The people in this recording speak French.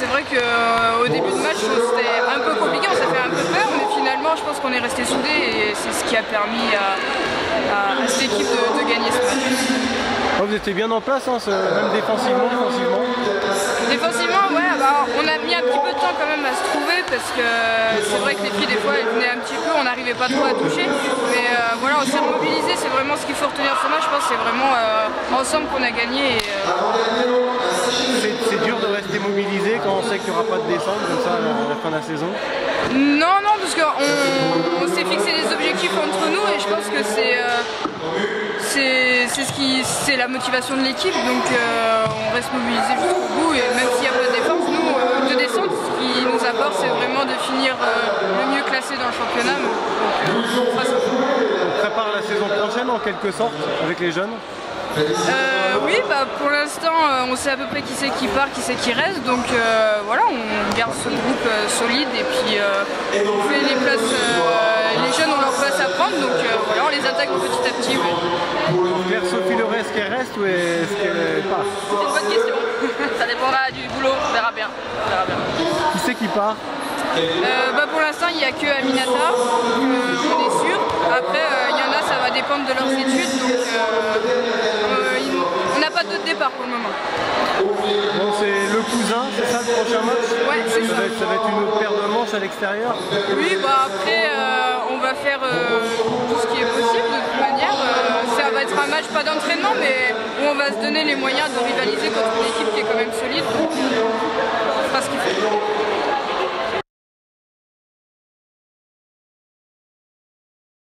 c'est vrai qu'au début de match c'était un peu compliqué, on s'est fait un peu peur, mais finalement je pense qu'on est resté soudés et c'est ce qui a permis à cette équipe de gagner ce match. Oh, vous étiez bien en place, hein, même défensivement, offensivement. Défensivement, ouais, bah, on a mis un petit peu de temps quand même à se trouver parce que c'est vrai que les filles des fois elles venaient un petit peu, on n'arrivait pas trop à toucher, mais voilà, on s'est remobilisé, c'est vraiment ce qu'il faut retenir de ce match, je pense que c'est vraiment ensemble qu'on a gagné. C'est dur de rester mobilisé quand on sait qu'il n'y aura pas de descente comme ça à la fin de la saison? Non, non, parce qu'on s'est fixé des objectifs entre nous et je pense que c'est la motivation de l'équipe, donc on reste mobilisé jusqu'au bout et même s'il n'y a pas de défense, nous, de descente, ce qui nous apporte c'est vraiment de finir le mieux classé dans le championnat. Donc, on fera ça. On prépare la saison prochaine en quelque sorte avec les jeunes? Oui, bah, pour l'instant on sait à peu près qui c'est qui part, qui c'est qui reste, donc voilà, on garde ce groupe solide et puis on fait les places, les jeunes ont leur place à prendre, donc voilà, on les attaque petit à petit. Ouais. Claire-Sophie Leray, est-ce qu'elle reste ou est-ce qu'elle part? C'est une bonne question, ça dépendra du boulot, on verra bien. Qui c'est qui part? Bah, pour l'instant il n'y a que Aminata, on est sûr. Après il y en a, ça va dépendre de leurs études, donc on n'a pas d'autre départ pour le moment. Bon, c'est le cousin, c'est ça le prochain match? Ouais, c'est ça. Ça va être une autre paire de manches à l'extérieur? Oui, bah après on va faire tout ce qui est possible de toute manière. Ça va être un match pas d'entraînement mais où on va se donner les moyens de rivaliser contre une équipe qui est quand même solide.